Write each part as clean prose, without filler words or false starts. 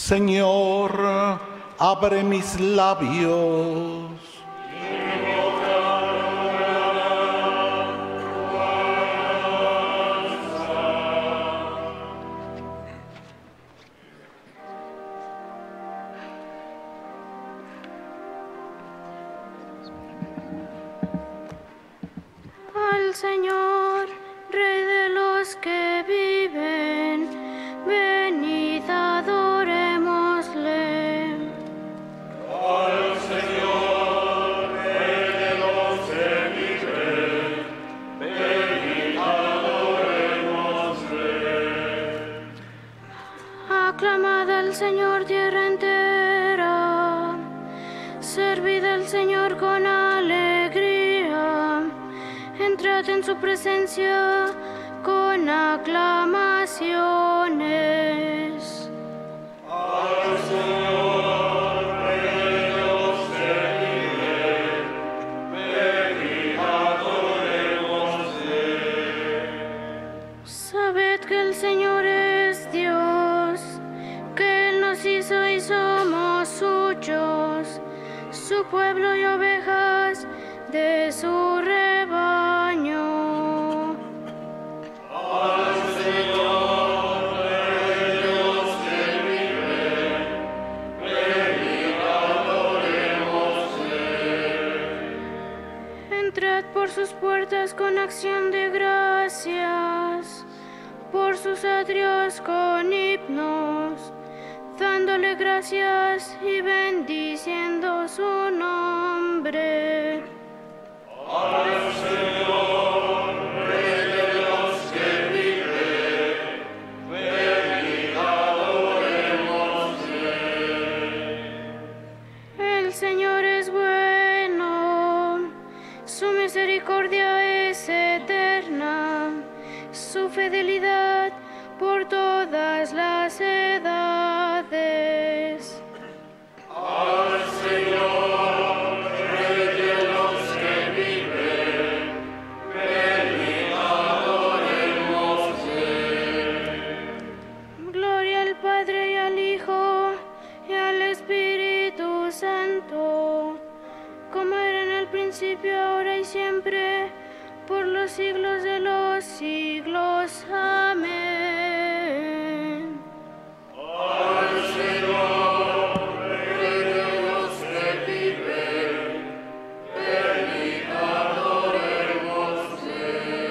Señor, abre mis labios. Al Señor, Rey de los que viven, venid adorémosle. Al Señor, Rey de los que viven, venid adorémosle. Aclamad al Señor tierra entera, servid al Señor con alegría. Entrad en su presencia con aclamaciones. Al Señor, Rey de los que viven, venid adorémosle. Sabed que el Señor es Dios, que Él nos hizo y somos suyos, su pueblo y ovejas de su rebaño. Al Señor, Rey de los que viven, venid adorémosle. Entrad por sus puertas con acción de gracias, por sus atrios con himnos, dándole gracias y bendiciendo su nombre. Al Señor, Rey de los que viven, venid adorémosle. El Señor es bueno, su misericordia es eterna, su fidelidad por todas las edades. Al Señor, Rey de los que viven, venid adorémosle. Gloria al Padre y al Hijo y al Espíritu Santo, como era en el principio, ahora y siempre, por los siglos de los siglos. Amén. Al Señor, Rey de los que viven, venid adorémosle.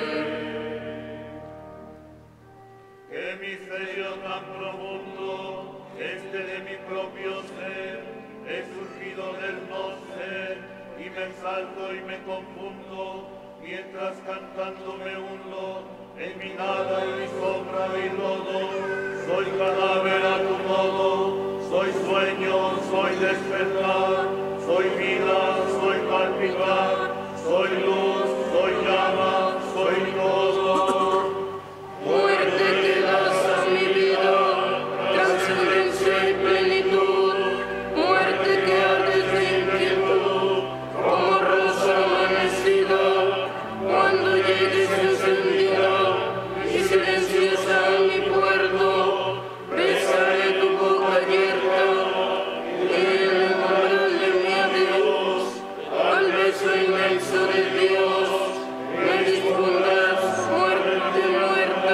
Qué misterio tan profundo, este de mi propio ser, he surgido del no ser, y me exalto y me confundo, mientras cantando me hundo, en mi nada y mi sombra y lodo. Soy cadáver a tu modo, soy sueño, soy despertar, soy vida, soy palpitar, soy luz, soy llama, soy todo. Muerte que das a mi vida, trascendencia y plenitud. Muerte que ardes de inquietud, como rosa amanecida. Cuando llegues encendida y silenciosa a mi puerto, besaré tu boca abierta y en el umbral de mi adiós, al beso inmenso de Dios, me dispongas muerte muerta.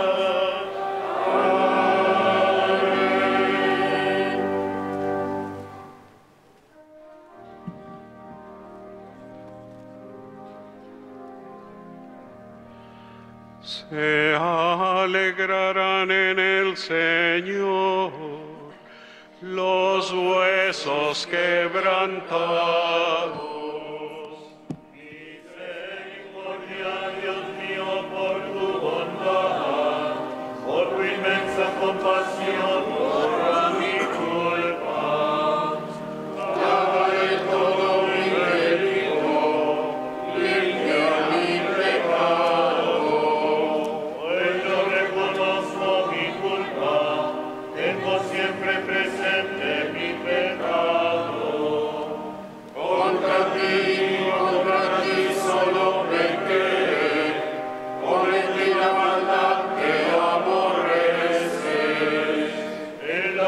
Se alegrarán en el Señor los huesos quebrantados. Misericordia, Dios mío, por tu bondad, por tu inmensa compasión, borra mi culpa. Lava de todo mi delito, limpia mi pecado. Pues yo reconozco mi culpa, tengo siempre presente mi pecado. Contra ti solo pequé, cometí la maldad que aborreces. El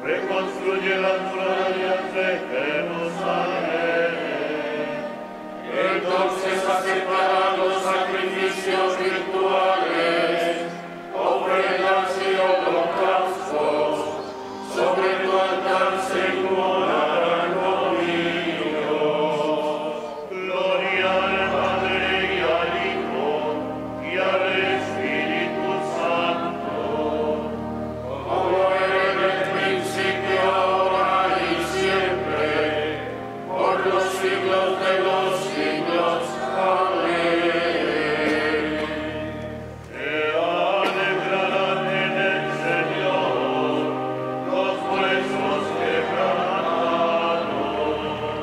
reconstruye las murallas de Jerusalén. Entonces aceptará los sacrificios rituales, ofrendas y holocaustos, sobre tu altar se inmolarán conmigo. Gloria al Padre y al Hijo y al Espíritu Santo, Como era en el principio, ahora y siempre, por los siglos de los siglos. Amén. se alegrarán en el Señor los huesos quebrantados.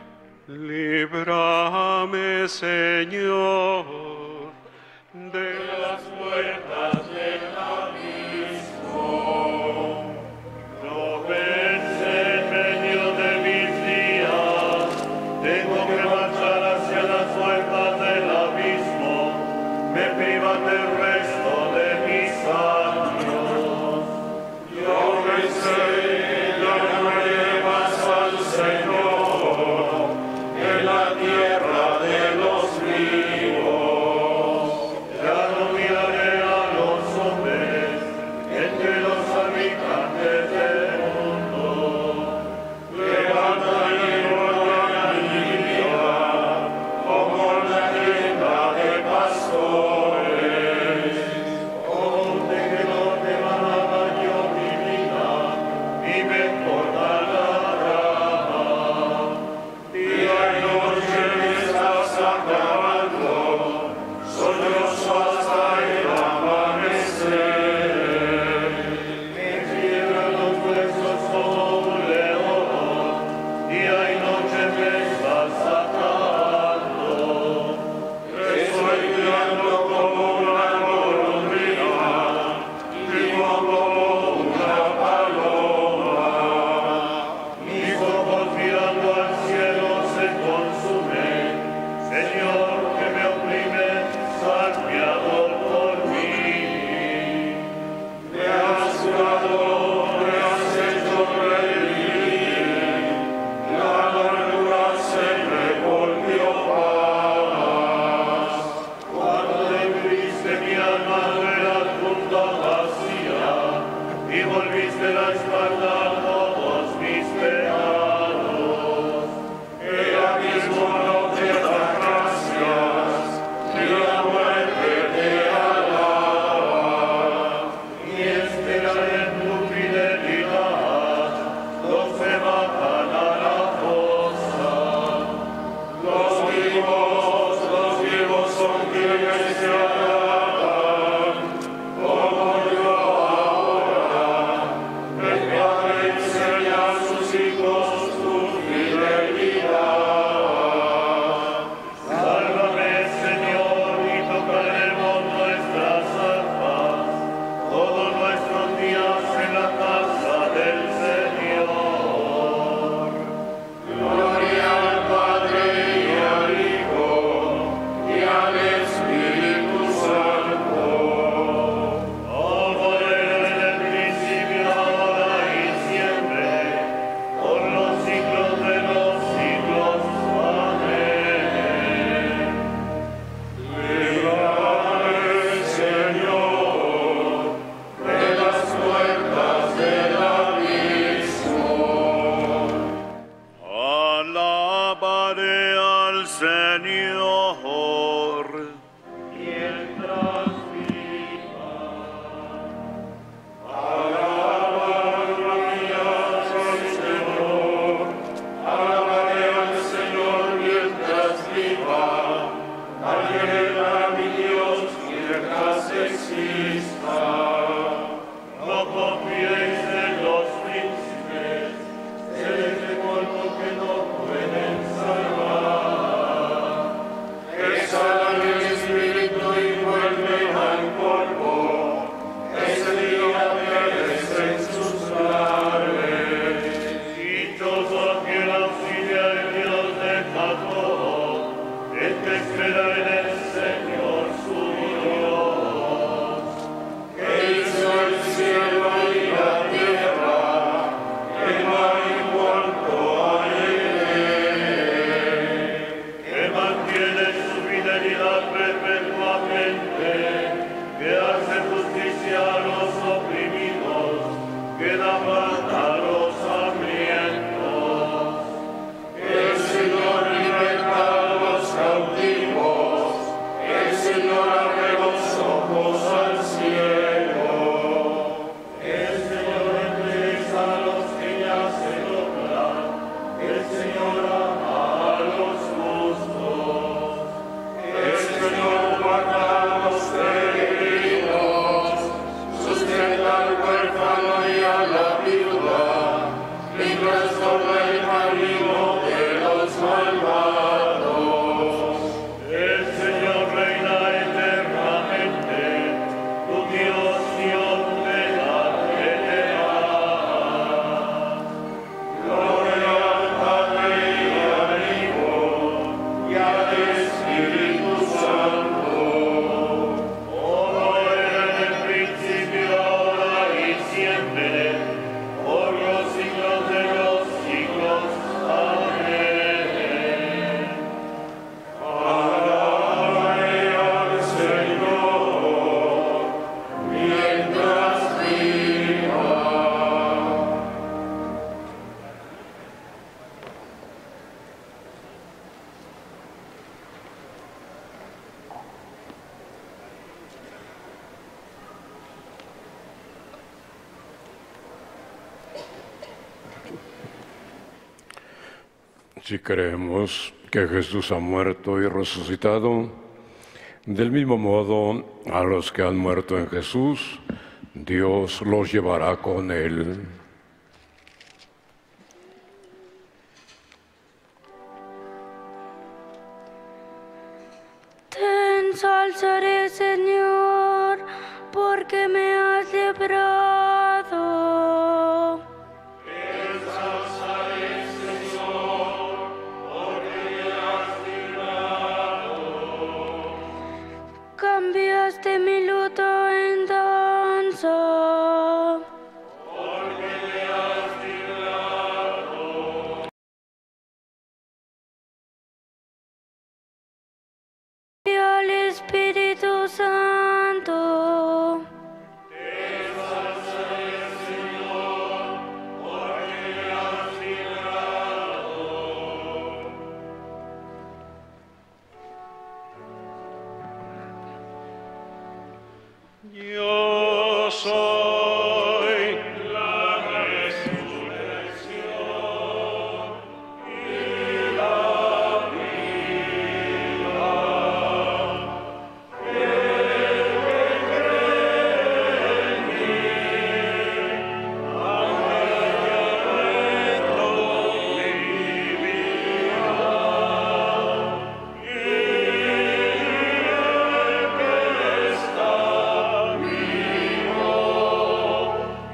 Líbrame, Señor, de Las puertas del abismo. No pensé en medio de mis días, tengo que marchar hacia las puertas del abismo, me privan del resto de mis años. Yo pensé, ya no llevas al Señor en la tierra de los vivos. Ya no miraré a los hombres entre los habitantes del mundo. Levanta y rodean mi vida como una tienda de pastores. Como un tejedor de manaba yo mi vida, y me corta la rama. Día y noche me estás acabando, sollozo hasta el amanecer. Me quiebran los huesos como un león, día y noche me estás sacando. Estoy criando como una golondrina, vivo como una paloma. Si creemos que Jesús ha muerto y resucitado, del mismo modo a los que han muerto en Jesús, Dios los llevará con Él. Te ensalzaré, Señor, porque me has librado. Te ensalzaré, Señor, porque me has librado. Cambiaste mi luto en danza. Porque me has librado. Y al Espíritu Santo. Te ensalzaré, Señor, porque me has librado. Yo soy La resurrección y la vida. El que cree en mí, aunque haya muerto, vivirá. Y el que está vivo y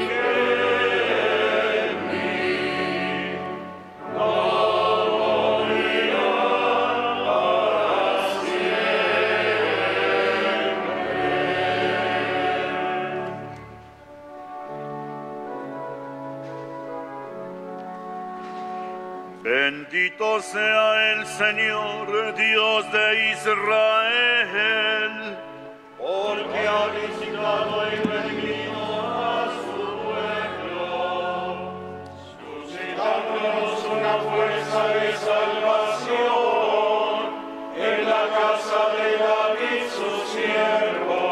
cree en mí, no morirá para Bendito sea el Señor, Dios de Israel, porque ha visitado y redimido a su pueblo, suscitándonos una fuerza de salvación en la casa de David su siervo,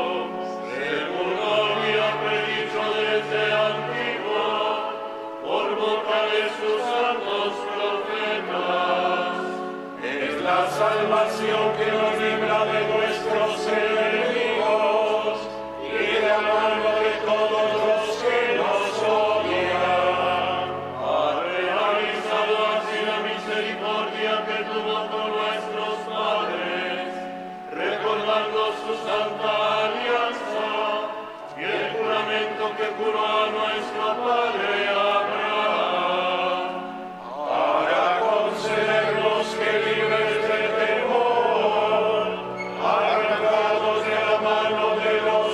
según lo había predicho desde antiguo por boca de sus santos profetas. Es la salvación que nos libra de nuestros enemigos y de la mano de todos los que nos odian. Ha realizado así la misericordia que tuvo con nuestros padres, recordando su santa alianza y el juramento que juró a nuestro padre Abraham, para concedernos que libres del temor, arrancados de la mano de los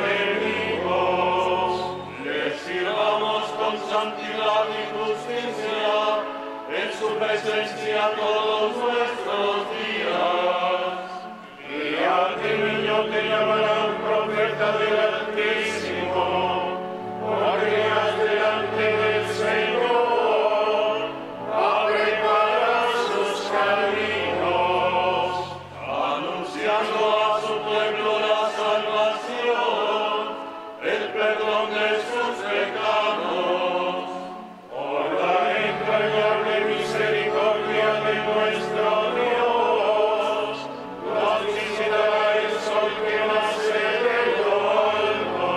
enemigos, les sirvamos con santidad y justicia en su presencia todos nuestros días. Y a ti, niño, te llamarán profeta del Altísimo, porque has delante del Señor a preparar sus caminos, anunciando a su pueblo la salvación, el perdón de sus pecados, por la entrañable misericordia de nuestro Dios, nos visitará el sol que nace de lo alto,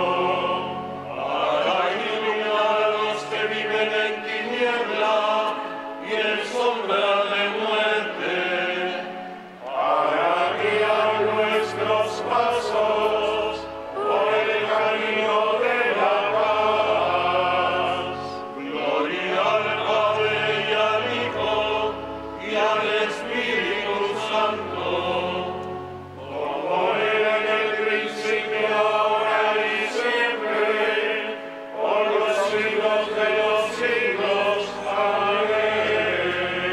para iluminar a los que viven en tiniebla y en sombra de muerte, para guiar nuestros pasos por el camino de la paz. Gloria al Padre y al Hijo y al Espíritu Santo, como era en el principio, ahora y siempre, por los siglos de los siglos. Amén.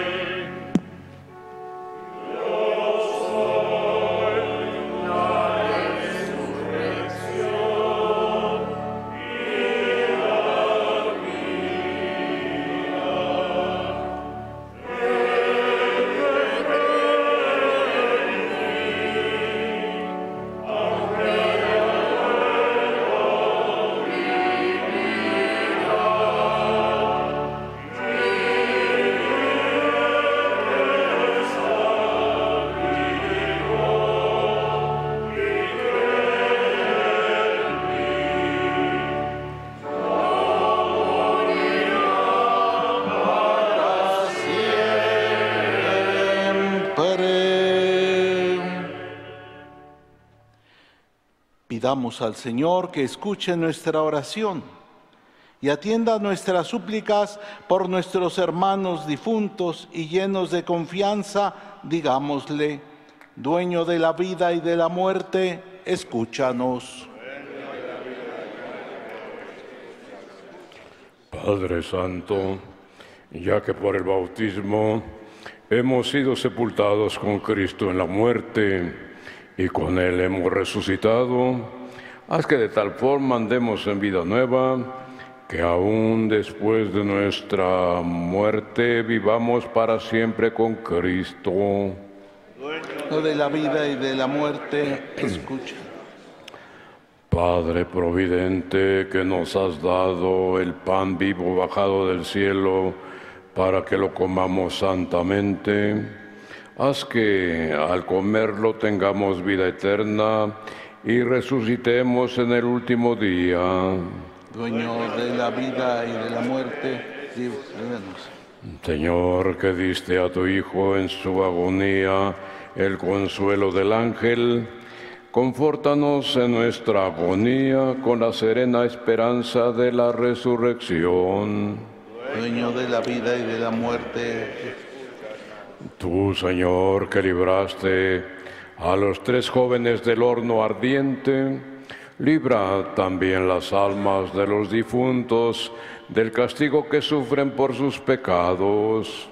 Pidamos al Señor que escuche nuestra oración y atienda nuestras súplicas por nuestros hermanos difuntos y llenos de confianza, digámosle: dueño de la vida y de la muerte, escúchanos. Padre Santo, ya que por el bautismo hemos sido sepultados con Cristo en la muerte y con Él hemos resucitado, haz que de tal forma andemos en vida nueva, que aún después de nuestra muerte vivamos para siempre con Cristo. Dueño de la vida y de la muerte, escucha. Padre providente, que nos has dado el pan vivo bajado del cielo para que lo comamos santamente, haz que al comerlo tengamos vida eterna y resucitemos en el último día. Dueño de la vida y de la muerte, líbranos. Señor, que diste a tu Hijo en su agonía el consuelo del ángel, confórtanos en nuestra agonía con la serena esperanza de la resurrección. Dueño de la vida y de la muerte. Tú, Señor, que libraste a los 3 jóvenes del horno ardiente, libra también las almas de los difuntos del castigo que sufren por sus pecados.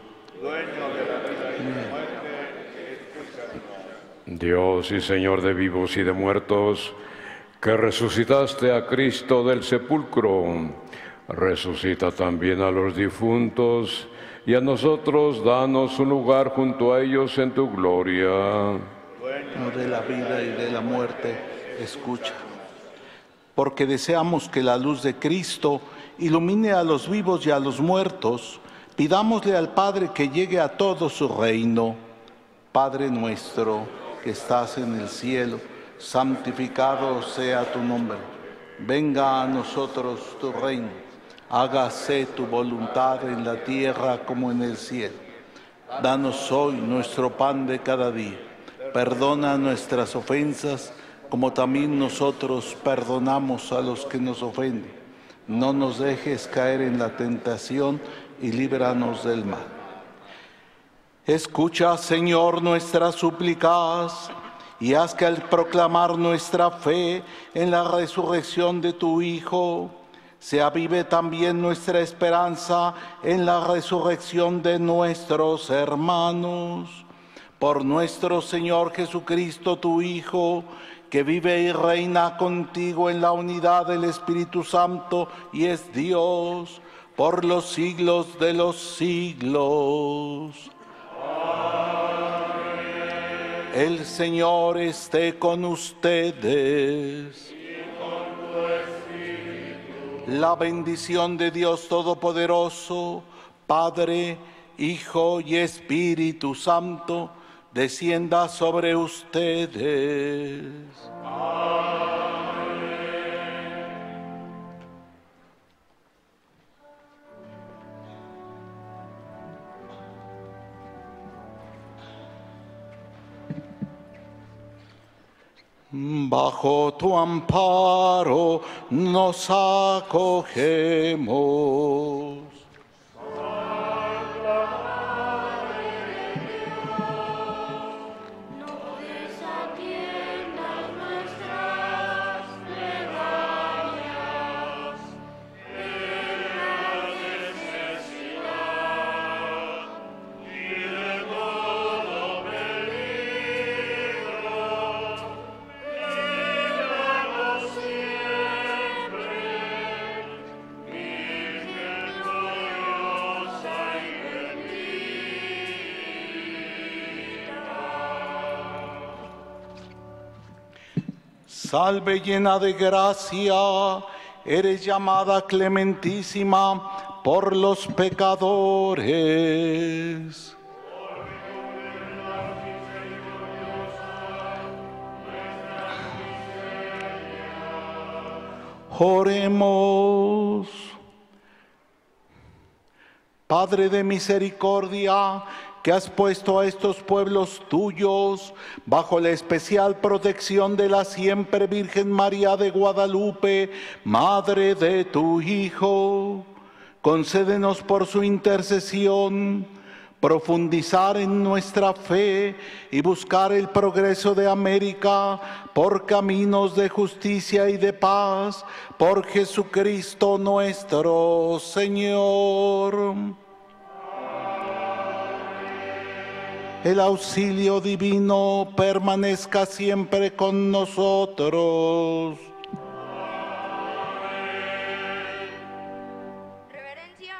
Dios y Señor de vivos y de muertos, que resucitaste a Cristo del sepulcro, resucita también a los difuntos y a nosotros danos un lugar junto a ellos en tu gloria. Dueño de la vida y de la muerte, escucha. Porque deseamos que la luz de Cristo ilumine a los vivos y a los muertos, pidámosle al Padre que llegue a todo su reino. Padre nuestro, que estás en el cielo, santificado sea tu nombre. Venga a nosotros tu reino. Hágase tu voluntad en la tierra como en el cielo. Danos hoy nuestro pan de cada día. Perdona nuestras ofensas, como también nosotros perdonamos a los que nos ofenden. No nos dejes caer en la tentación y líbranos del mal. Escucha, Señor, nuestras súplicas y haz que al proclamar nuestra fe en la resurrección de tu Hijo, se avive también nuestra esperanza en la resurrección de nuestros hermanos. Por nuestro Señor Jesucristo, tu Hijo, que vive y reina contigo en la unidad del Espíritu Santo y es Dios por los siglos de los siglos. Amén. El Señor esté con ustedes. La bendición de Dios Todopoderoso, Padre, Hijo y Espíritu Santo, descienda sobre ustedes. Amén. Bajo tu amparo nos acogemos. Salve llena de gracia, eres llamada clementísima por los pecadores. Oremos. Padre de misericordia, que has puesto a estos pueblos tuyos bajo la especial protección de la siempre Virgen María de Guadalupe, Madre de tu Hijo. Concédenos por su intercesión profundizar en nuestra fe y buscar el progreso de América por caminos de justicia y de paz, por Jesucristo nuestro Señor. El auxilio divino permanezca siempre con nosotros. Reverencia.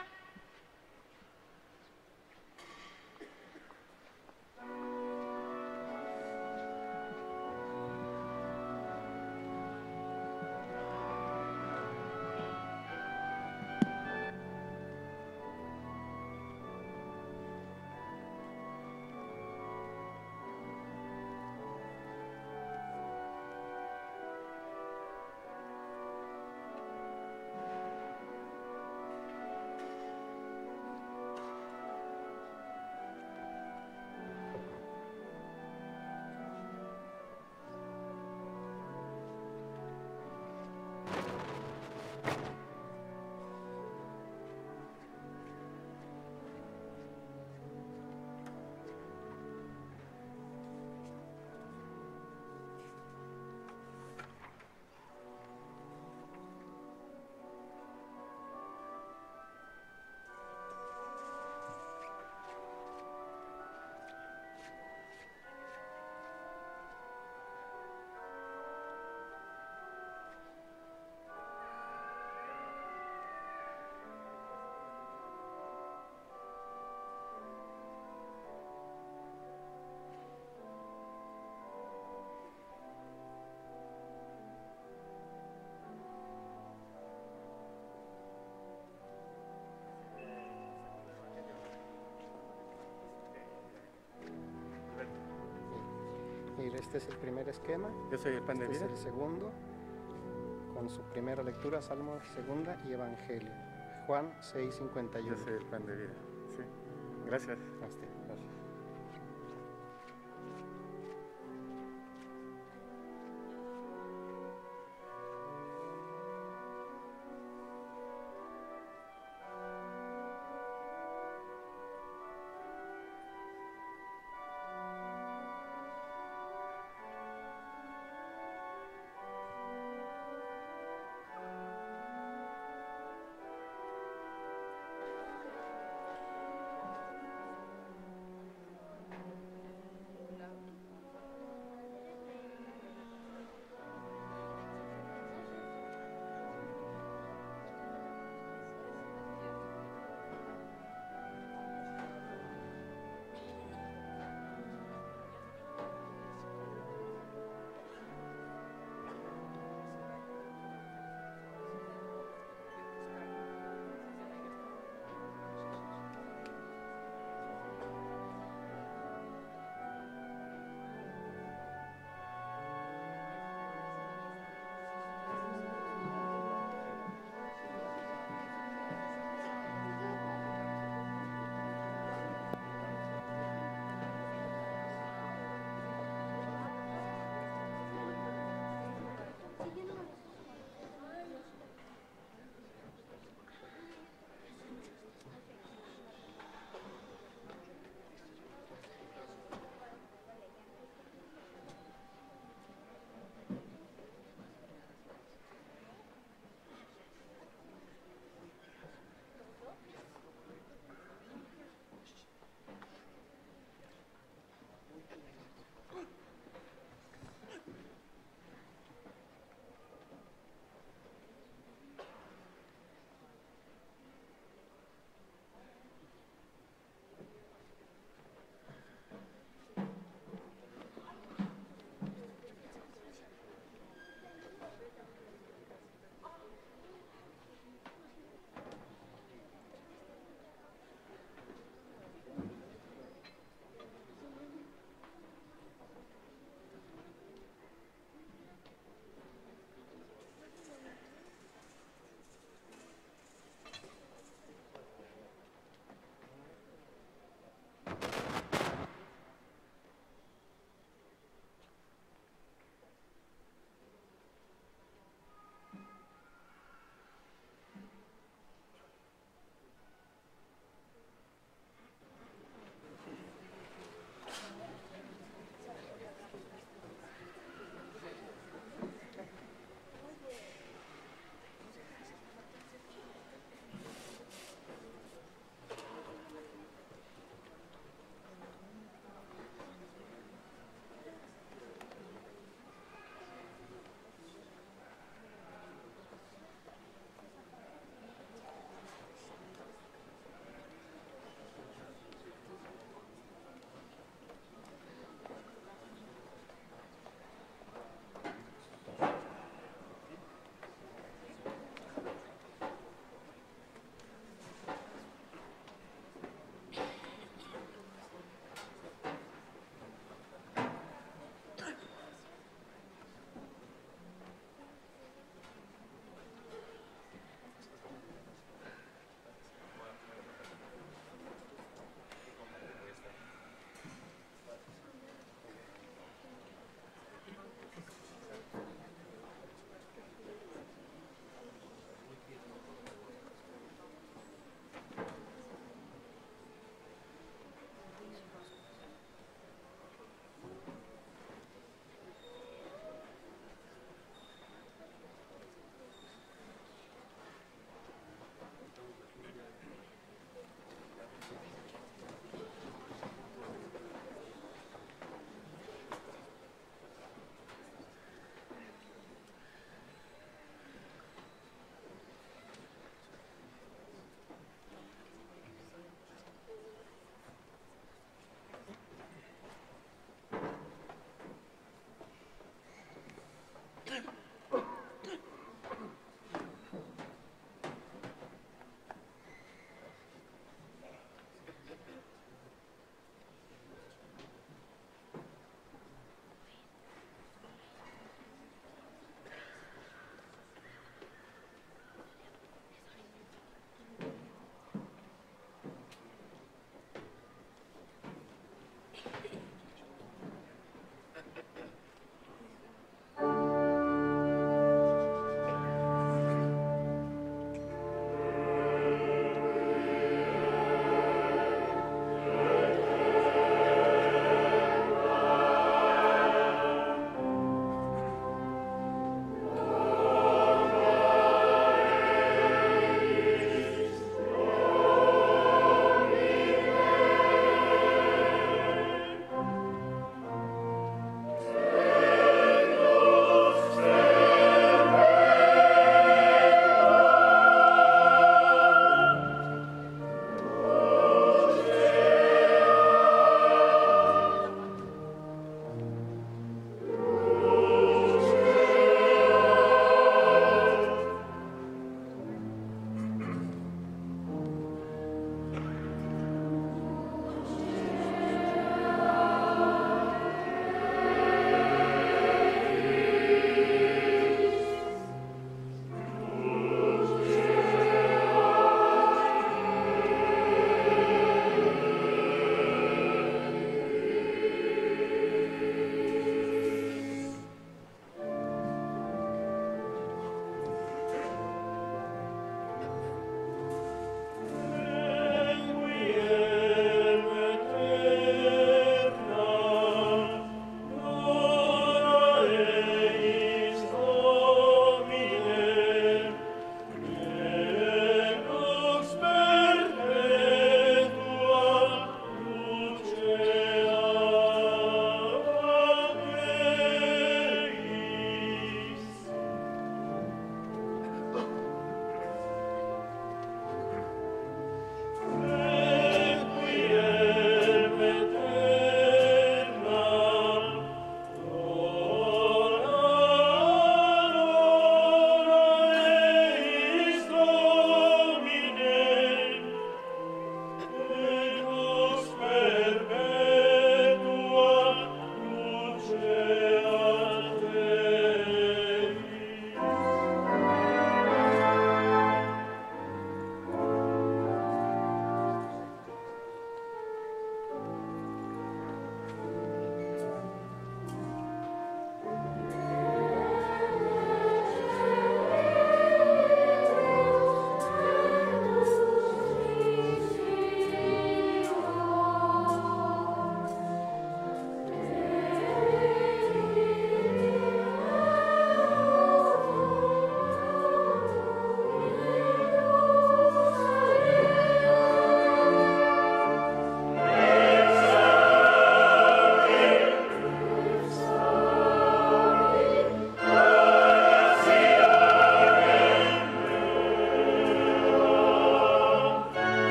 Este es el primer esquema. Yo soy el pan de Este vida. es el segundo, con su primera lectura, Salmo segunda y Evangelio. Juan 6:51. Yo soy el pan de vida. Sí. Gracias. A usted. Gracias.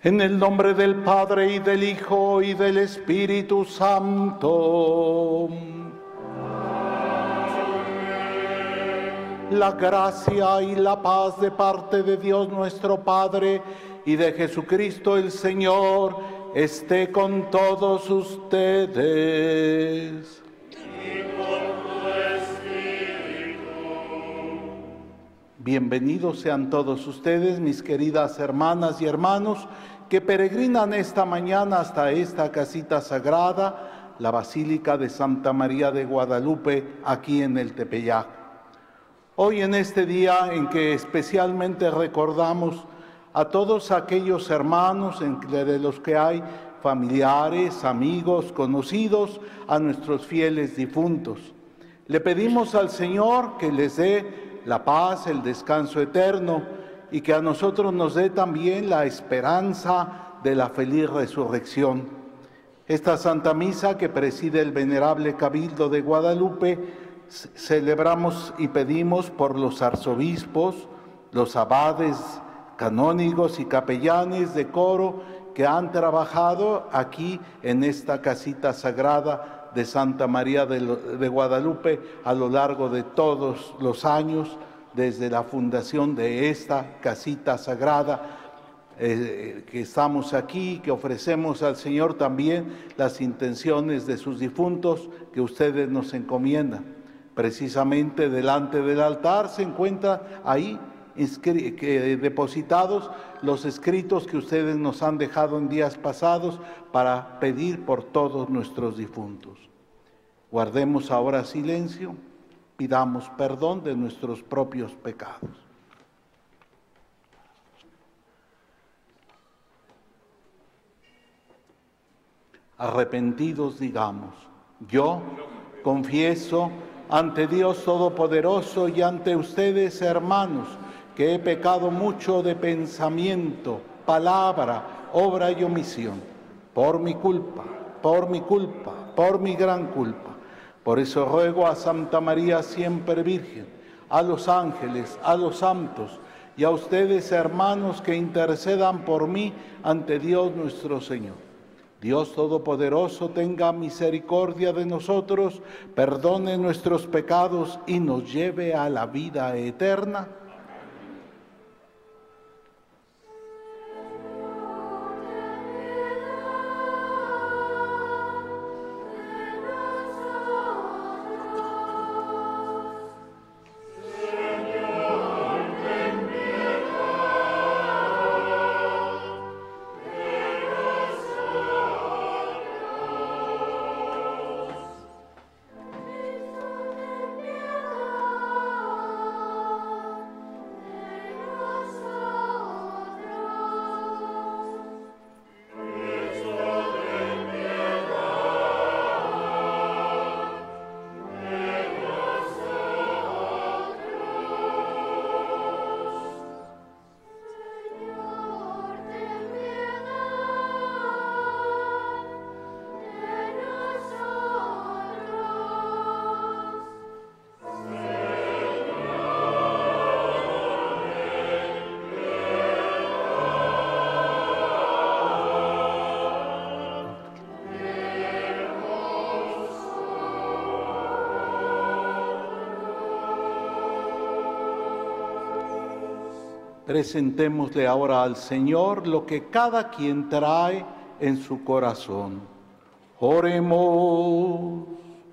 En el nombre del Padre, y del Hijo, y del Espíritu Santo. La gracia y la paz de parte de Dios nuestro Padre y de Jesucristo el Señor esté con todos ustedes. Bienvenidos sean todos ustedes, mis queridas hermanas y hermanos, que peregrinan esta mañana hasta esta casita sagrada, la Basílica de Santa María de Guadalupe, aquí en el Tepeyac. Hoy, en este día en que especialmente recordamos a todos aquellos hermanos, entre los que hay familiares, amigos, conocidos, a nuestros fieles difuntos. Le pedimos al Señor que les dé la paz, el descanso eterno, y que a nosotros nos dé también la esperanza de la feliz resurrección. Esta Santa Misa que preside el Venerable Cabildo de Guadalupe, celebramos y pedimos por los arzobispos, los abades, canónigos y capellanes de coro que han trabajado aquí en esta casita sagrada de Santa María de Guadalupe a lo largo de todos los años, desde la fundación de esta casita sagrada, que estamos aquí, que ofrecemos al Señor también las intenciones de sus difuntos que ustedes nos encomiendan. Precisamente delante del altar se encuentran ahí depositados los escritos que ustedes nos han dejado en días pasados para pedir por todos nuestros difuntos. Guardemos ahora silencio, pidamos perdón de nuestros propios pecados. Arrepentidos digamos: yo confieso ante Dios Todopoderoso y ante ustedes, hermanos, que he pecado mucho de pensamiento, palabra, obra y omisión, por mi culpa, por mi gran culpa. Por eso ruego a Santa María siempre Virgen, a los ángeles, a los santos y a ustedes, hermanos, que intercedan por mí ante Dios nuestro Señor. Dios Todopoderoso tenga misericordia de nosotros, perdone nuestros pecados y nos lleve a la vida eterna. Presentémosle ahora al Señor lo que cada quien trae en su corazón. Oremos.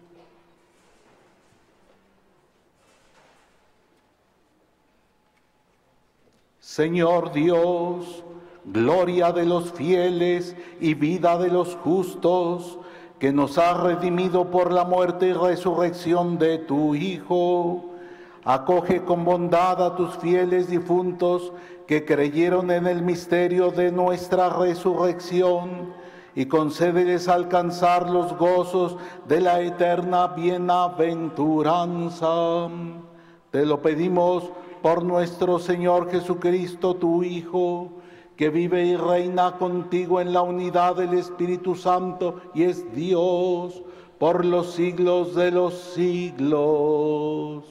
Señor Dios, gloria de los fieles y vida de los justos, que nos has redimido por la muerte y resurrección de tu Hijo. Acoge con bondad a tus fieles difuntos que creyeron en el misterio de nuestra resurrección y concédeles alcanzar los gozos de la eterna bienaventuranza. Te lo pedimos por nuestro Señor Jesucristo, tu Hijo, que vive y reina contigo en la unidad del Espíritu Santo y es Dios por los siglos de los siglos.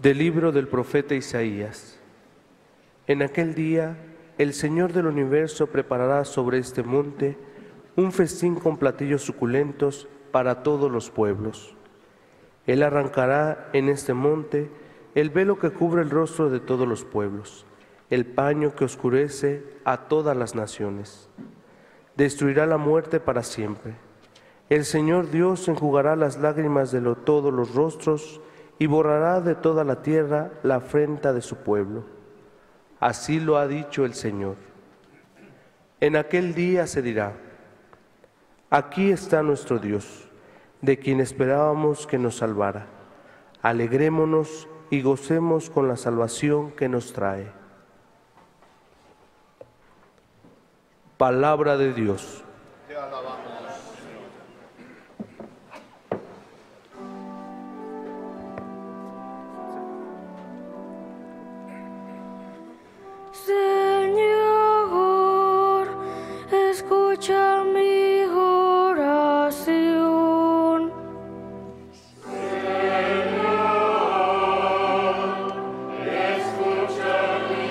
Del libro del profeta Isaías. En aquel día, el Señor del universo preparará sobre este monte un festín con platillos suculentos para todos los pueblos. Él arrancará en este monte el velo que cubre el rostro de todos los pueblos, el paño que oscurece a todas las naciones. Destruirá la muerte para siempre. El Señor Dios enjugará las lágrimas de todos los rostros y borrará de toda la tierra la afrenta de su pueblo. Así lo ha dicho el Señor. En aquel día se dirá: aquí está nuestro Dios, de quien esperábamos que nos salvara. Alegrémonos y gocemos con la salvación que nos trae. Palabra de Dios. Te alabamos. Señor, escucha mi oración. Señor, escucha mi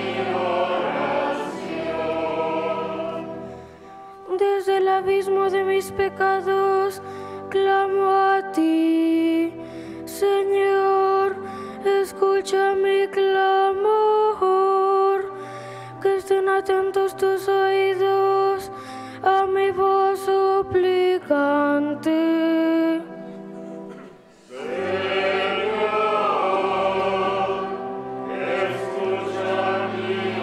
oración. Desde el abismo de mis pecados clamo a ti. Señor, escucha mi clamor. Que estén atentos tus oídos a mi voz suplicante. Señor, escucha mi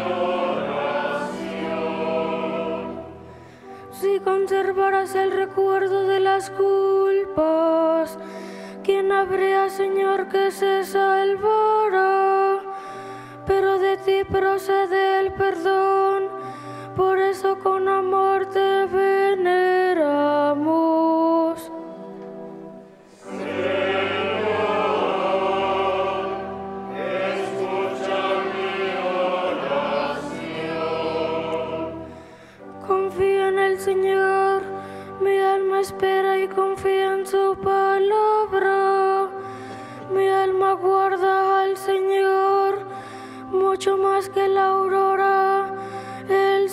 oración. Si conservaras el recuerdo de las culpas, ¿quién habría, Señor, que se salvará? Pero de ti procede el perdón, por eso con amor te veneramos. Señor, escucha mi oración. Confía en el Señor, mi alma espera y confía en su palabra. Mi alma guarda al Señor, mucho más que la aurora, el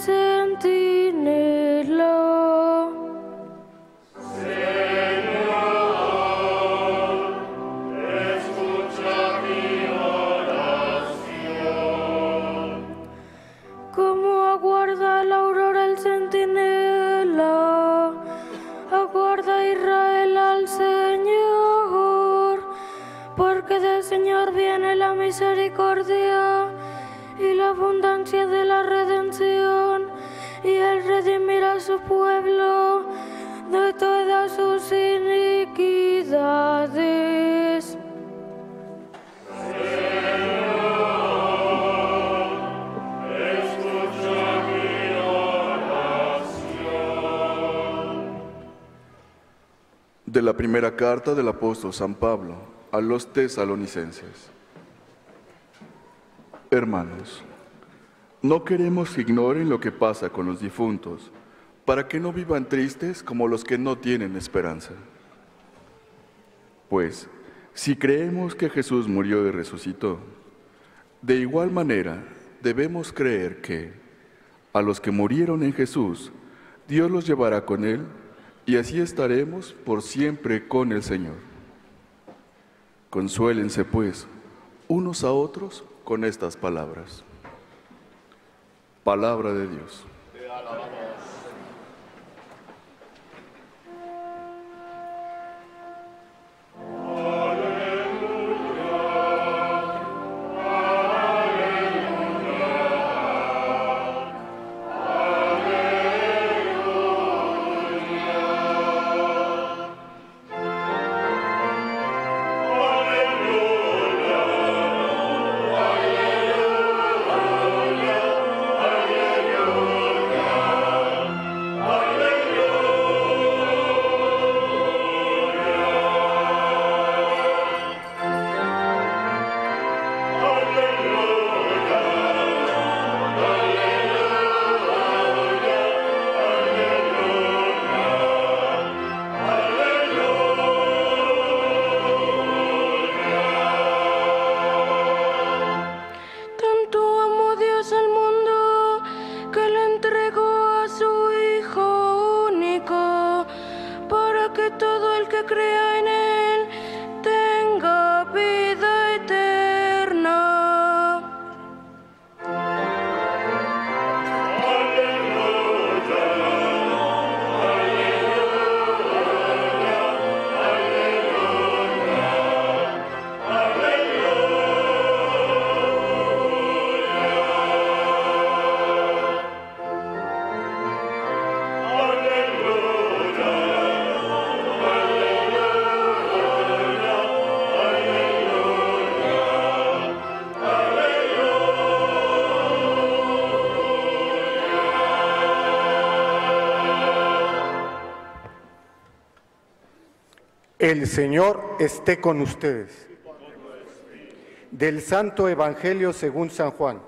centinela. Señor, escucha mi oración. Como aguarda la aurora el centinela, aguarda Israel al Señor, porque del Señor viene la misericordia y la abundancia de la redención, y Él redimirá a su pueblo de todas sus iniquidades. Escucha mi oración. De la primera carta del apóstol San Pablo a los tesalonicenses. Hermanos, no queremos que ignoren lo que pasa con los difuntos, para que no vivan tristes como los que no tienen esperanza. Pues, si creemos que Jesús murió y resucitó, de igual manera debemos creer que a los que murieron en Jesús, Dios los llevará con Él, y así estaremos por siempre con el Señor. Consuélense, pues, unos a otros con estas palabras. Palabra de Dios. Te alabamos. Aleluya. El Señor esté con ustedes. Del Santo Evangelio según San Juan.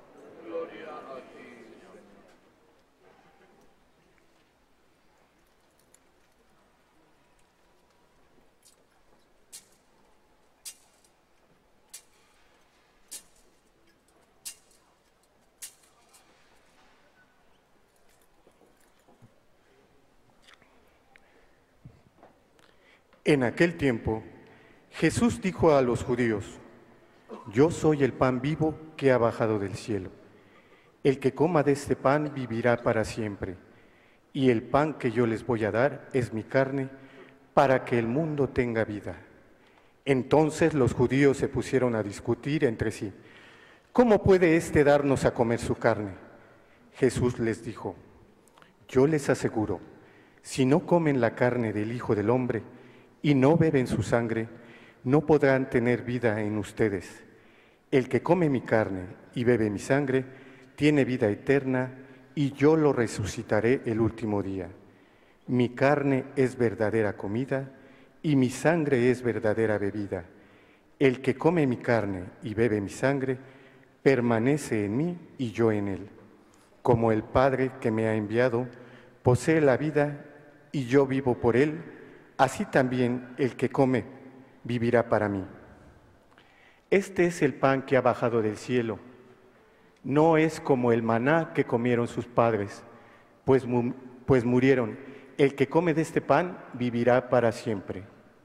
En aquel tiempo, Jesús dijo a los judíos: Yo soy el pan vivo que ha bajado del cielo. El que coma de este pan vivirá para siempre, y el pan que yo les voy a dar es mi carne, para que el mundo tenga vida. Entonces los judíos se pusieron a discutir entre sí: ¿Cómo puede éste darnos a comer su carne? Jesús les dijo: Yo les aseguro, si no comen la carne del Hijo del Hombre y no beben su sangre, no podrán tener vida en ustedes. El que come mi carne y bebe mi sangre, tiene vida eterna, y yo lo resucitaré el último día. Mi carne es verdadera comida, y mi sangre es verdadera bebida. El que come mi carne y bebe mi sangre, permanece en mí y yo en él. Como el Padre que me ha enviado posee la vida, y yo vivo por él, así también el que come vivirá para mí. Este es el pan que ha bajado del cielo. No es como el maná que comieron sus padres, pues murieron. El que come de este pan vivirá para siempre.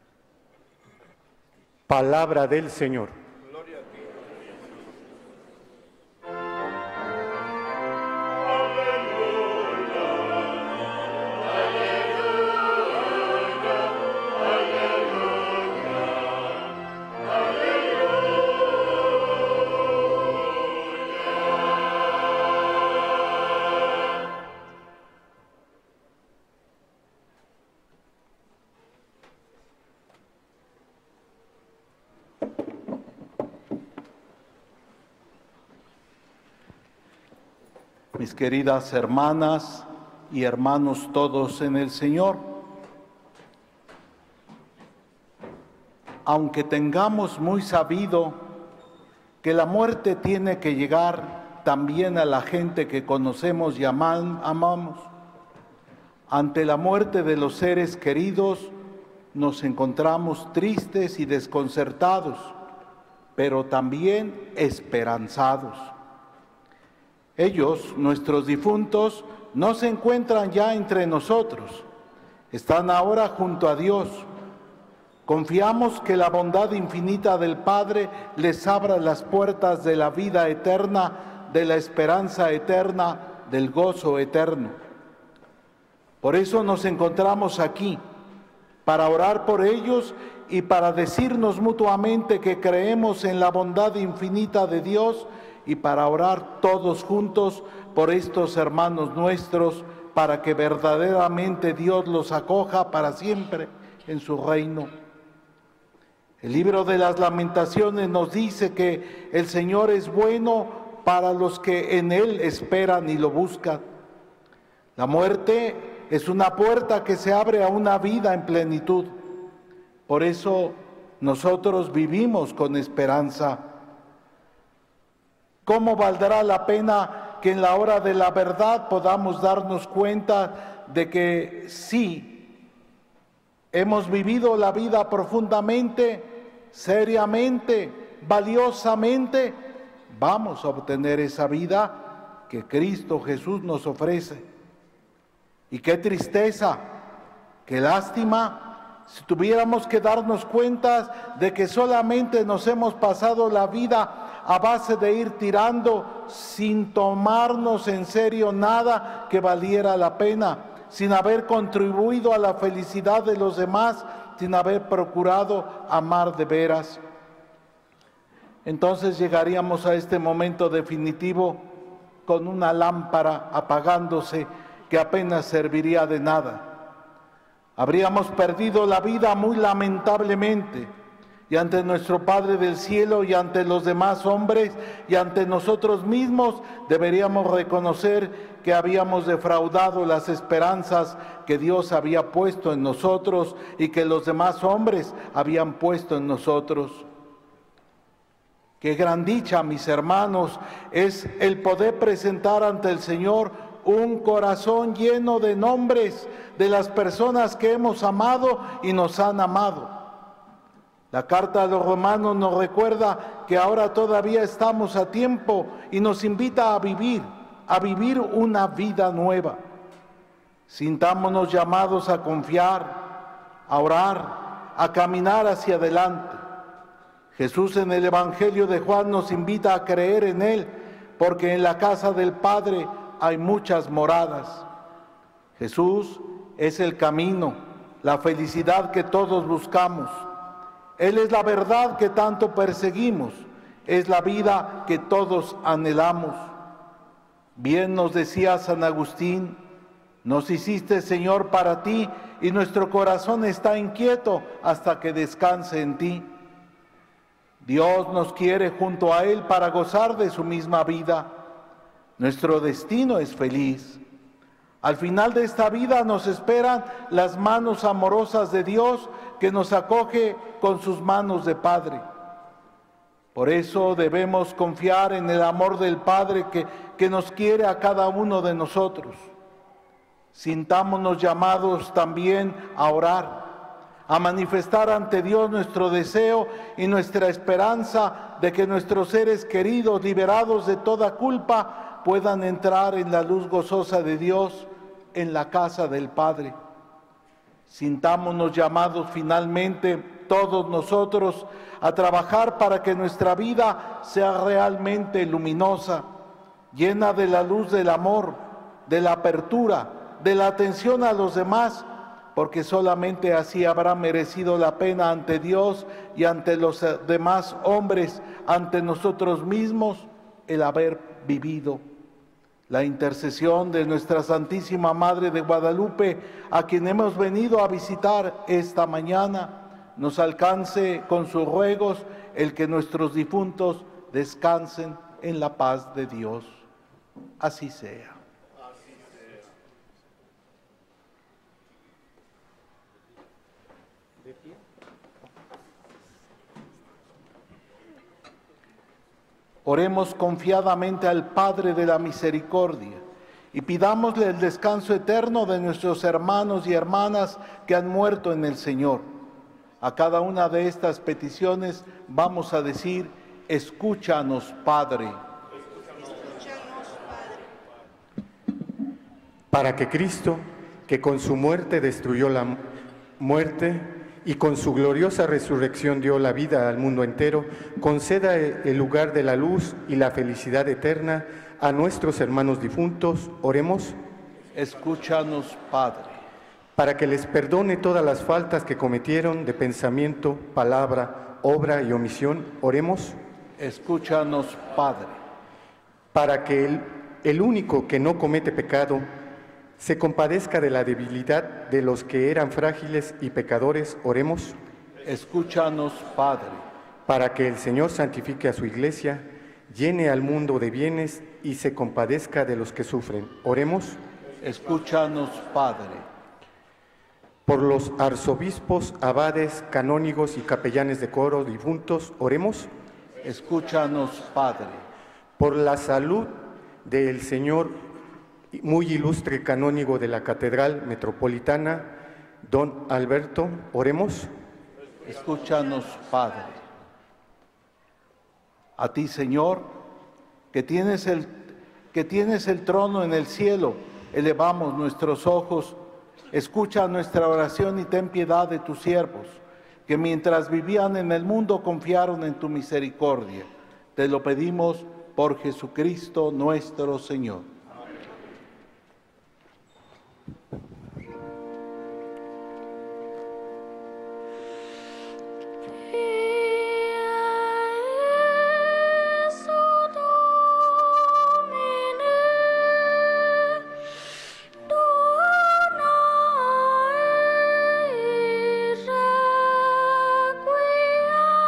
Palabra del Señor. Gloria a ti. Mis queridas hermanas y hermanos todos en el Señor, aunque tengamos muy sabido que la muerte tiene que llegar también a la gente que conocemos y amamos, ante la muerte de los seres queridos nos encontramos tristes y desconcertados, pero también esperanzados. Ellos, nuestros difuntos, no se encuentran ya entre nosotros, están ahora junto a Dios. Confiamos que la bondad infinita del Padre les abra las puertas de la vida eterna, de la esperanza eterna, del gozo eterno. Por eso nos encontramos aquí, para orar por ellos y para decirnos mutuamente que creemos en la bondad infinita de Dios, y para orar todos juntos por estos hermanos nuestros, para que verdaderamente Dios los acoja para siempre en su reino. El libro de las Lamentaciones nos dice que el Señor es bueno para los que en Él esperan y lo buscan. La muerte es una puerta que se abre a una vida en plenitud. Por eso nosotros vivimos con esperanza. ¿Cómo valdrá la pena que en la hora de la verdad podamos darnos cuenta de que sí, hemos vivido la vida profundamente, seriamente, valiosamente? Vamos a obtener esa vida que Cristo Jesús nos ofrece. Y qué tristeza, qué lástima, si tuviéramos que darnos cuenta de que solamente nos hemos pasado la vida a base de ir tirando sin tomarnos en serio nada que valiera la pena, sin haber contribuido a la felicidad de los demás, sin haber procurado amar de veras. Entonces llegaríamos a este momento definitivo con una lámpara apagándose que apenas serviría de nada. Habríamos perdido la vida muy lamentablemente, y ante nuestro Padre del cielo y ante los demás hombres y ante nosotros mismos, deberíamos reconocer que habíamos defraudado las esperanzas que Dios había puesto en nosotros y que los demás hombres habían puesto en nosotros. Qué gran dicha, mis hermanos, es el poder presentar ante el Señor un corazón lleno de nombres de las personas que hemos amado y nos han amado. La carta a los Romanos nos recuerda que ahora todavía estamos a tiempo y nos invita a vivir una vida nueva. Sintámonos llamados a confiar, a orar, a caminar hacia adelante. Jesús en el Evangelio de Juan nos invita a creer en Él, porque en la casa del Padre hay muchas moradas. Jesús es el camino, la felicidad que todos buscamos. Él es la verdad que tanto perseguimos, es la vida que todos anhelamos. Bien nos decía San Agustín, nos hiciste, Señor, para ti, y nuestro corazón está inquieto hasta que descanse en ti. Dios nos quiere junto a Él para gozar de su misma vida. Nuestro destino es feliz. Al final de esta vida nos esperan las manos amorosas de Dios que nos acoge con sus manos de Padre. Por eso debemos confiar en el amor del Padre que nos quiere a cada uno de nosotros. Sintámonos llamados también a orar, a manifestar ante Dios nuestro deseo y nuestra esperanza de que nuestros seres queridos, liberados de toda culpa, puedan entrar en la luz gozosa de Dios en la casa del Padre. Sintámonos llamados finalmente todos nosotros a trabajar para que nuestra vida sea realmente luminosa, llena de la luz del amor, de la apertura, de la atención a los demás, porque solamente así habrá merecido la pena ante Dios y ante los demás hombres, ante nosotros mismos, el haber vivido. La intercesión de nuestra Santísima Madre de Guadalupe, a quien hemos venido a visitar esta mañana, nos alcance con sus ruegos el que nuestros difuntos descansen en la paz de Dios. Así sea. Oremos confiadamente al Padre de la Misericordia y pidámosle el descanso eterno de nuestros hermanos y hermanas que han muerto en el Señor. A cada una de estas peticiones vamos a decir: escúchanos, Padre. Para que Cristo, que con su muerte destruyó la muerte y con su gloriosa resurrección dio la vida al mundo entero, conceda el lugar de la luz y la felicidad eterna a nuestros hermanos difuntos. Oremos. Escúchanos, Padre. Para que les perdone todas las faltas que cometieron de pensamiento, palabra, obra y omisión. Oremos. Escúchanos, Padre. Para que el único que no comete pecado se compadezca de la debilidad de los que eran frágiles y pecadores. Oremos. Escúchanos, Padre. Para que el Señor santifique a su Iglesia, llene al mundo de bienes y se compadezca de los que sufren. Oremos. Escúchanos, Padre. Por los arzobispos, abades, canónigos y capellanes de coro difuntos. Oremos. Escúchanos, Padre. Por la salud del Señor muy ilustre canónigo de la Catedral Metropolitana, don Alberto. Oremos. Escúchanos, Padre. A ti, Señor, que tienes el trono en el cielo, elevamos nuestros ojos. Escucha nuestra oración y ten piedad de tus siervos, que mientras vivían en el mundo confiaron en tu misericordia. Te lo pedimos por Jesucristo nuestro Señor. Requiem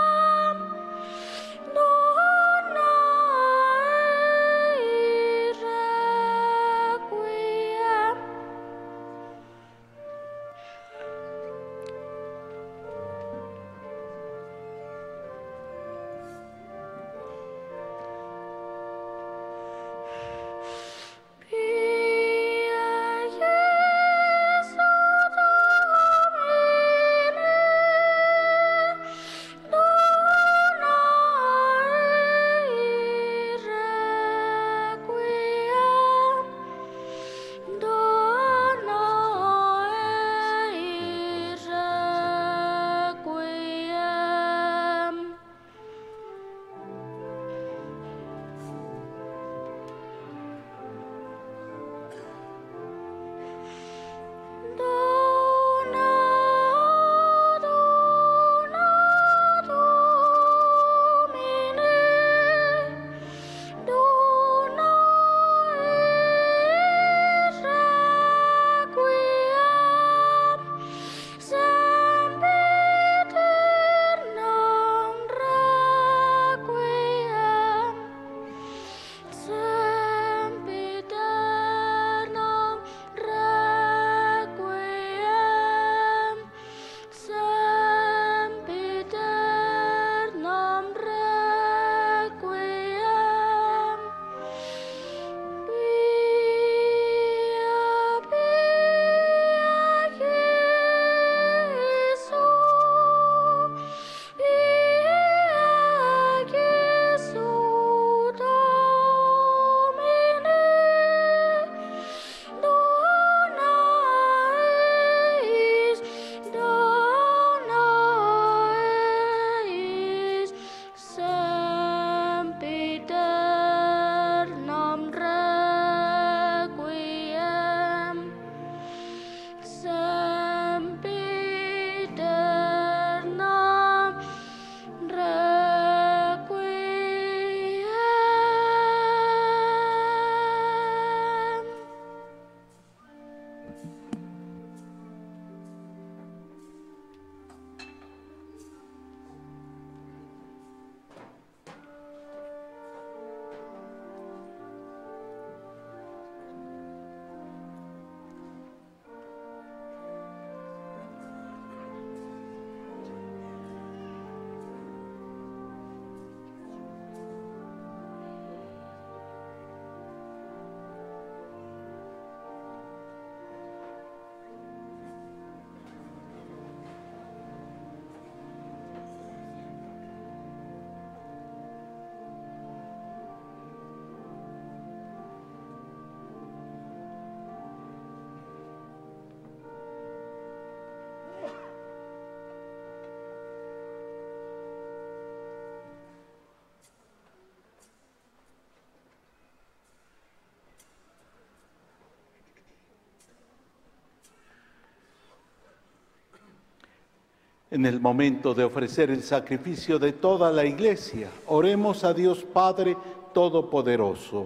En el momento de ofrecer el sacrificio de toda la Iglesia, oremos a Dios Padre Todopoderoso.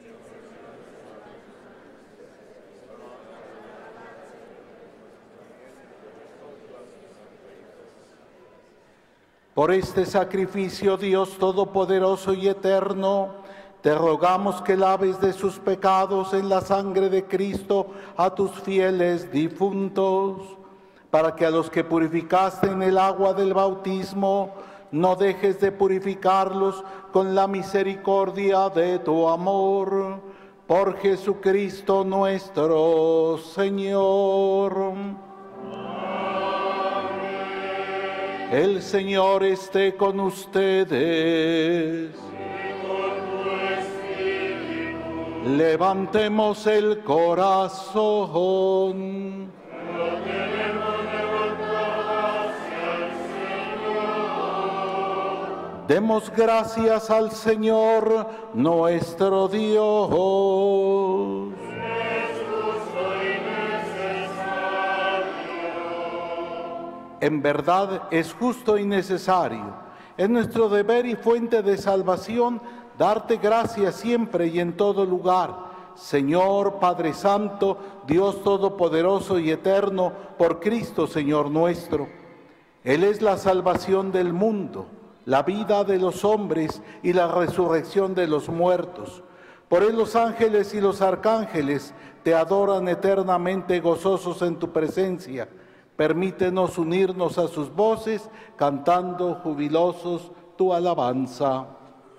Por este sacrificio, Dios Todopoderoso y Eterno, te rogamos que laves de sus pecados en la sangre de Cristo a tus fieles difuntos, para que a los que purificaste en el agua del bautismo, no dejes de purificarlos con la misericordia de tu amor. Por Jesucristo nuestro Señor. El Señor esté con ustedes. Levantemos el corazón. Demos gracias al Señor nuestro Dios. En verdad es justo y necesario. Es nuestro deber y fuente de salvación darte gracias siempre y en todo lugar, Señor Padre Santo, Dios Todopoderoso y Eterno, por Cristo Señor nuestro. Él es la salvación del mundo, la vida de los hombres y la resurrección de los muertos. Por él los ángeles y los arcángeles te adoran eternamente gozosos en tu presencia. Permítenos unirnos a sus voces, cantando jubilosos tu alabanza.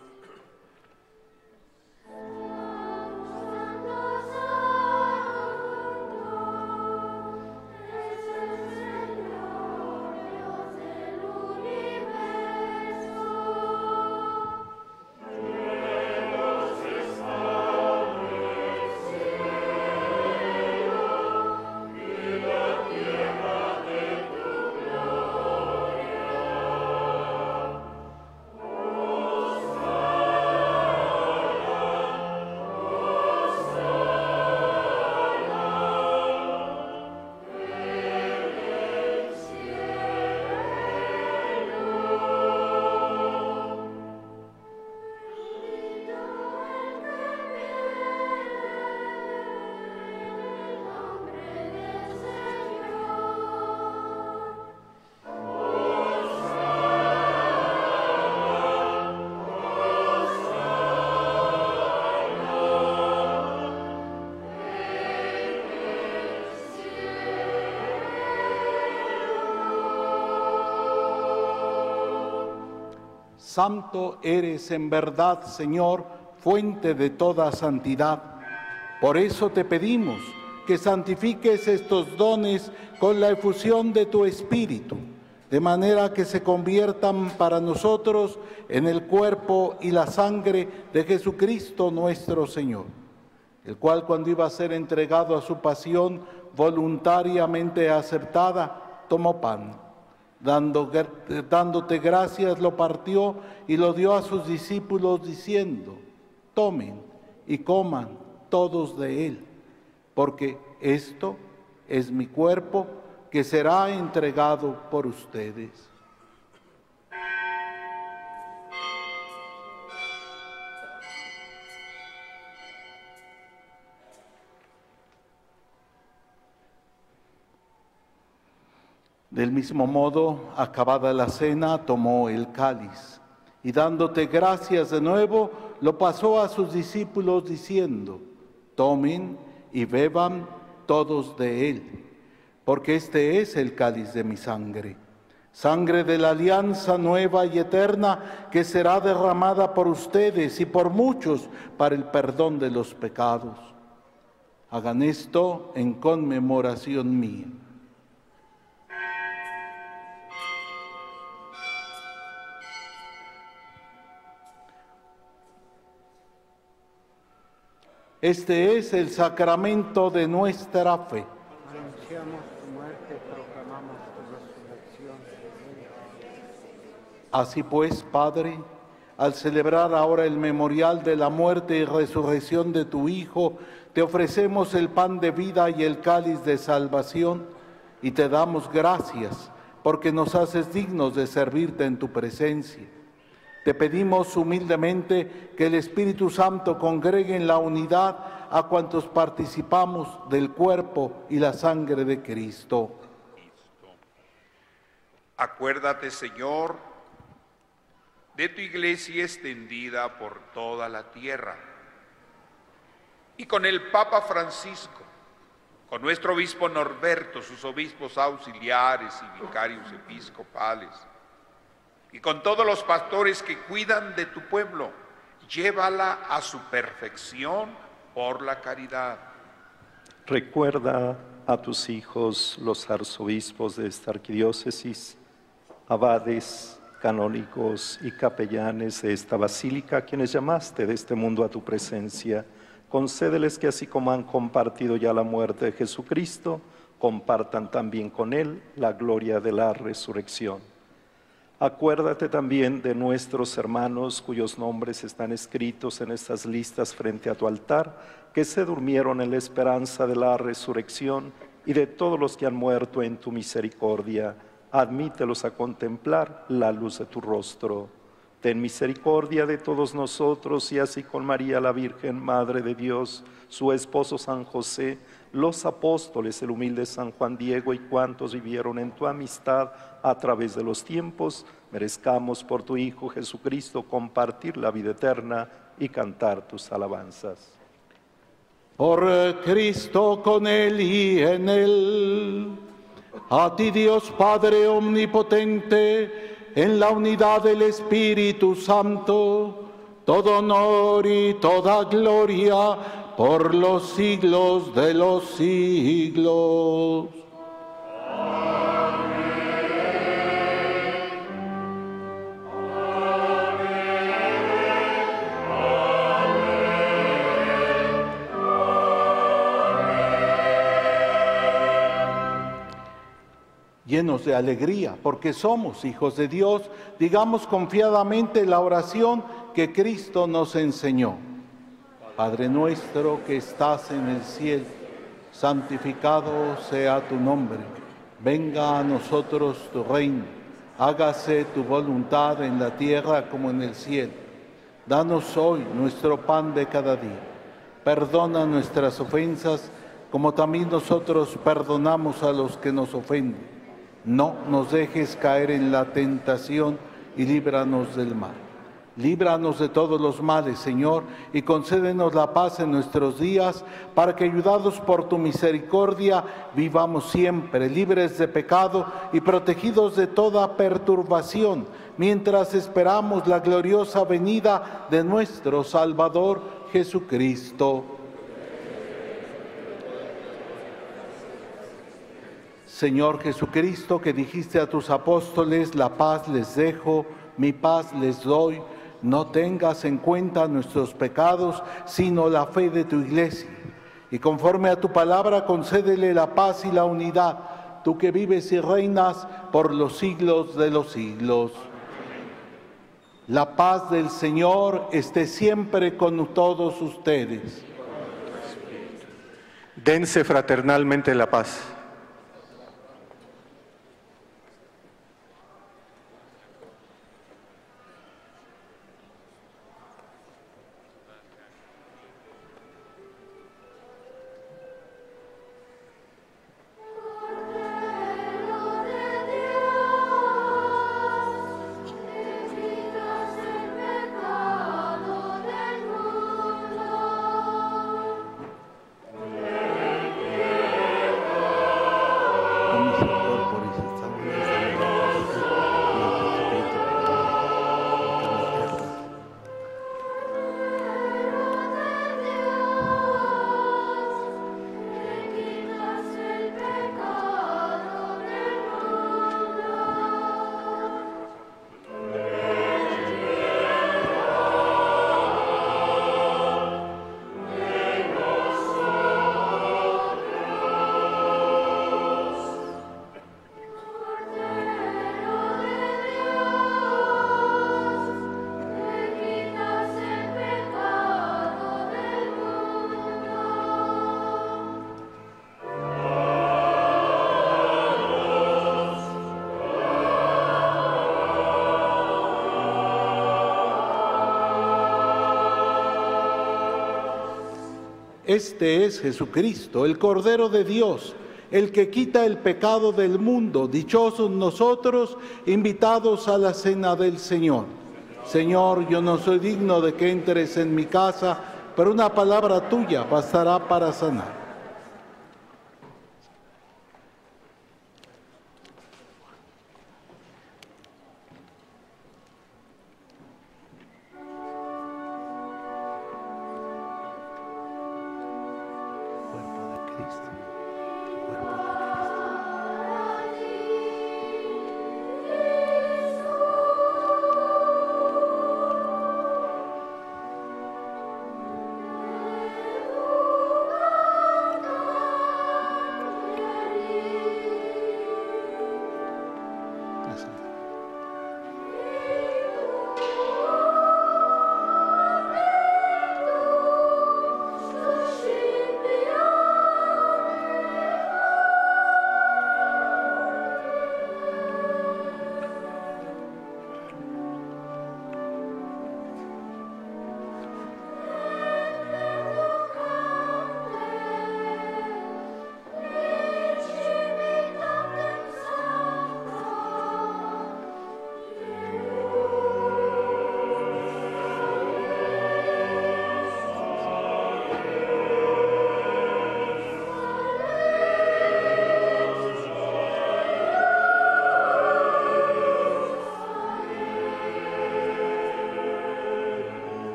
Santo eres en verdad, Señor, fuente de toda santidad. Por eso te pedimos que santifiques estos dones con la efusión de tu Espíritu, de manera que se conviertan para nosotros en el cuerpo y la sangre de Jesucristo nuestro Señor, el cual cuando iba a ser entregado a su pasión voluntariamente aceptada, tomó pan. Dándote gracias, lo partió y lo dio a sus discípulos diciendo: tomen y coman todos de él, porque esto es mi cuerpo que será entregado por ustedes. Del mismo modo, acabada la cena, tomó el cáliz y dándote gracias de nuevo, lo pasó a sus discípulos diciendo: tomen y beban todos de él, porque este es el cáliz de mi sangre, sangre de la alianza nueva y eterna que será derramada por ustedes y por muchos para el perdón de los pecados. Hagan esto en conmemoración mía. Este es el sacramento de nuestra fe. Anunciamos tu muerte, proclamamos tu resurrección. Así pues, Padre, al celebrar ahora el memorial de la muerte y resurrección de tu Hijo, te ofrecemos el pan de vida y el cáliz de salvación y te damos gracias porque nos haces dignos de servirte en tu presencia. Te pedimos humildemente que el Espíritu Santo congregue en la unidad a cuantos participamos del cuerpo y la sangre de Cristo. Acuérdate, Señor, de tu iglesia extendida por toda la tierra, y con el Papa Francisco, con nuestro obispo Norberto, sus obispos auxiliares y vicarios episcopales, y con todos los pastores que cuidan de tu pueblo, llévala a su perfección por la caridad. Recuerda a tus hijos, los arzobispos de esta arquidiócesis, abades, canónigos y capellanes de esta basílica, a quienes llamaste de este mundo a tu presencia. Concédeles que así como han compartido ya la muerte de Jesucristo, compartan también con Él la gloria de la resurrección. Acuérdate también de nuestros hermanos cuyos nombres están escritos en estas listas frente a tu altar, que se durmieron en la esperanza de la resurrección, y de todos los que han muerto en tu misericordia. Admítelos a contemplar la luz de tu rostro. Ten misericordia de todos nosotros, y así con María la Virgen, Madre de Dios, su esposo San José, los apóstoles, el humilde San Juan Diego y cuantos vivieron en tu amistad a través de los tiempos, merezcamos por tu Hijo Jesucristo compartir la vida eterna y cantar tus alabanzas. Por Cristo, con Él y en Él, a ti Dios Padre omnipotente, en la unidad del Espíritu Santo, todo honor y toda gloria por los siglos de los siglos. Llenos de alegría, porque somos hijos de Dios, digamos confiadamente la oración que Cristo nos enseñó. Padre nuestro que estás en el cielo, santificado sea tu nombre. Venga a nosotros tu reino. Hágase tu voluntad en la tierra como en el cielo. Danos hoy nuestro pan de cada día. Perdona nuestras ofensas, como también nosotros perdonamos a los que nos ofenden. No nos dejes caer en la tentación y líbranos del mal. Líbranos de todos los males, Señor, y concédenos la paz en nuestros días, para que, ayudados por tu misericordia, vivamos siempre libres de pecado y protegidos de toda perturbación, mientras esperamos la gloriosa venida de nuestro Salvador Jesucristo. Señor Jesucristo, que dijiste a tus apóstoles, la paz les dejo, mi paz les doy, no tengas en cuenta nuestros pecados, sino la fe de tu iglesia. Y conforme a tu palabra, concédele la paz y la unidad, tú que vives y reinas por los siglos de los siglos. La paz del Señor esté siempre con todos ustedes. Dense fraternalmente la paz. Amen. Este es Jesucristo, el Cordero de Dios, el que quita el pecado del mundo. Dichosos nosotros, invitados a la cena del Señor. Señor, yo no soy digno de que entres en mi casa, pero una palabra tuya bastará para sanar.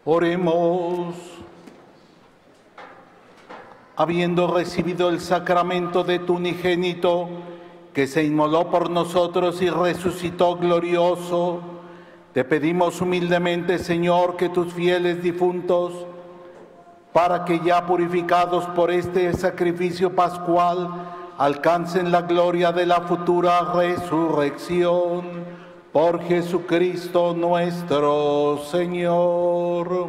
Oremos. Habiendo recibido el sacramento de tu unigénito, que se inmoló por nosotros y resucitó glorioso, te pedimos humildemente, Señor, que tus fieles difuntos, para que ya purificados por este sacrificio pascual, alcancen la gloria de la futura resurrección. Por Jesucristo nuestro Señor.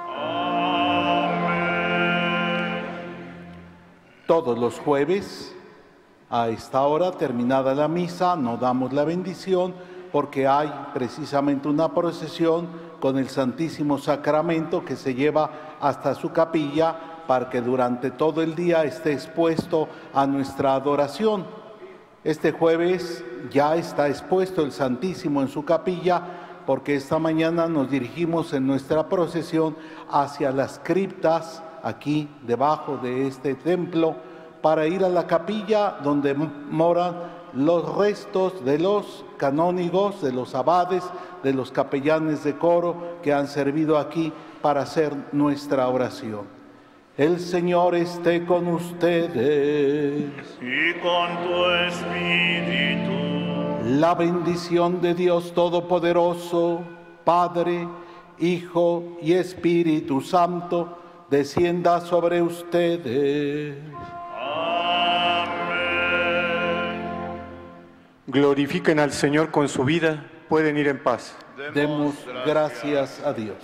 Amén. Todos los jueves, a esta hora, terminada la misa, no damos la bendición porque hay precisamente una procesión con el Santísimo Sacramento que se lleva hasta su capilla para que durante todo el día esté expuesto a nuestra adoración. Este jueves ya está expuesto el Santísimo en su capilla porque esta mañana nos dirigimos en nuestra procesión hacia las criptas, aquí debajo de este templo, para ir a la capilla donde moran los restos de los canónigos, de los abades, de los capellanes de coro que han servido aquí para hacer nuestra oración. El Señor esté con ustedes. Y con tu espíritu. La bendición de Dios Todopoderoso, Padre, Hijo y Espíritu Santo, descienda sobre ustedes. Glorifiquen al Señor con su vida, pueden ir en paz. Demos gracias a Dios.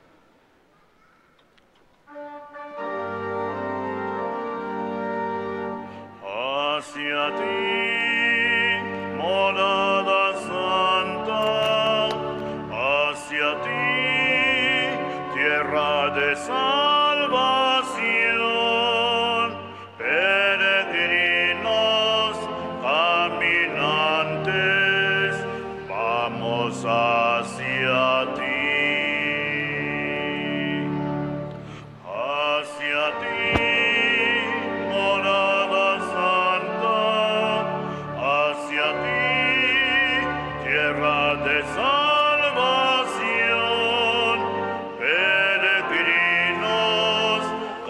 Hacia ti, morada santa, hacia ti, tierra de salvación, peregrinos, caminantes, vamos hacia ti. Hacia ti, morada santa, hacia ti, tierra de salvación, peregrinos,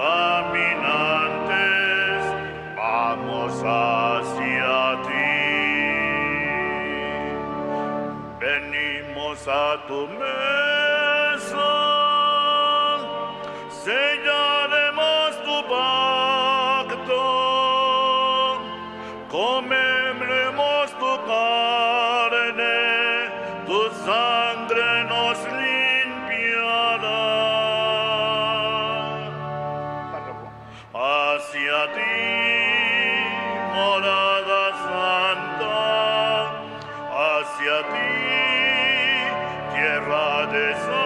caminantes, vamos hacia ti. Venimos a tu mesa, sellaremos tu pacto, comemoremos tu carne, tu sangre nos limpiará. Hacia ti, morada santa, hacia ti, tierra de